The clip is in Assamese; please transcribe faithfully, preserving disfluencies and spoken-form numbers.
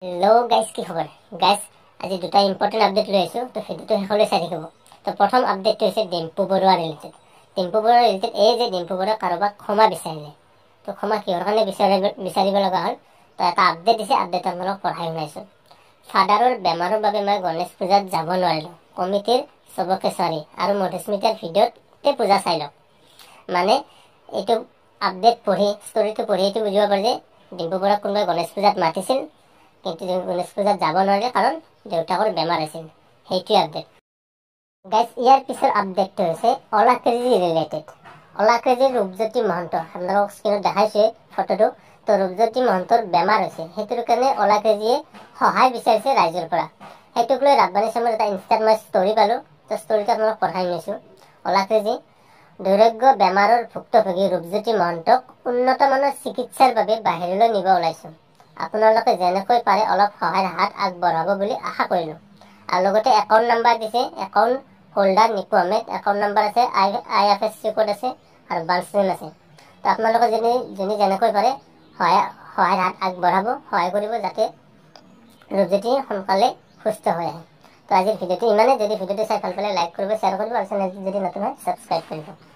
हेलो गाइस की खबर गाइस আজি দুটা ইম্পৰ্টেন্ট আপডেট লৈ আছো তো ভিডিওটো হেকলে চাই থাকিব তো প্ৰথম আপডেটটো হৈছে ডিম্পু বৰুৱা ৰিলেটেড ডিম্পু বৰুৱা ৰিলেটেড এই যে ডিম্পু বৰুৱা কাৰোবাক ক্ষমা বিচাৰিলে তো ক্ষমা কিহৰ কাৰণে বিচাৰিব বিচাৰিব লগা হ'ল তো এটা আপডেট দিছে আপডেট আপোনাক পঢ়াই শুনাইছো ফাদাৰৰ বেমাৰৰ বাবে মই গণেশ পূজাত যাব নোৱাৰিলো কমিটিৰ সবকে সৰি আৰু মধুস্মিতাৰ ভিডিওতে পূজা চাই লওক মানে এইটো আপডেট পঢ়ি ষ্টৰিটো পঢ়ি এইটো বুজিব পাৰি যে ডিম্পু বৰুৱা কোনোবাই গণেশ পূজাত মাতিছিল কিন্তু গণেশ পূজাত যাব নোৱাৰিলে কাৰণ দেউতাকৰ বেমাৰ আছিল হেইটো আপডেট গাইস ইয়াৰ পিছৰ আপডেটটো হৈছে অলাক্ৰেজি ৰিলেটেড অলাক্ৰেজি ৰূপজ্যোতি মহন্ত আপোনালোকক স্ক্ৰীনত দেখাইছে ফটোটো তো ৰূপজ্যোতি মহন্তৰ বেমাৰ হৈছে হেতুৰ কাৰণে অলাক্ৰেজিয়ে সহায় বিচাৰিছে ৰাইজৰ পৰা হেতুক লৈ ৰাজবানী সমৰ এটা ইনষ্টাত মই ষ্টৰি পালো তো ষ্টৰিটো আপোনালোকক পঢ়াই নিছো অলাক্ৰেজি দুৰ্ভাগ্য বেমাৰৰ ভুক্তভোগী ৰূপজ্যোতি মহন্তক উন্নত মানৰ চিকিৎসাৰ বাবে বাহিৰলৈ নিব ওলাইছো আপোনালোকে যেনেকৈ পাৰে অলপ সহায়ৰ হাত আগবঢ়াব বুলি আশা কৰিলো আৰু লগতে একাউণ্ট নাম্বাৰ দিছে account holder Niku Ahmed account number আছে I I F S C code আছে আৰু বাঞ্চ নেম আছে তো আপোনালোকে যদি যদি যেনেকৈ পাৰে সহায় সহায়ৰ হাত আগবঢ়াব সহায় কৰিব যাতে ৰূপজ্যোতি সোনকালে সুস্থ হৈ আহে তো আজিৰ ভিডিওটো ইমানে যদি ভিডিওটো চাই ভাল পালে লাইক কৰিব শ্বেয়াৰ কৰিব আৰু চেনেলটো যদি নতুন হয় ছাবস্ক্ৰাইব কৰিব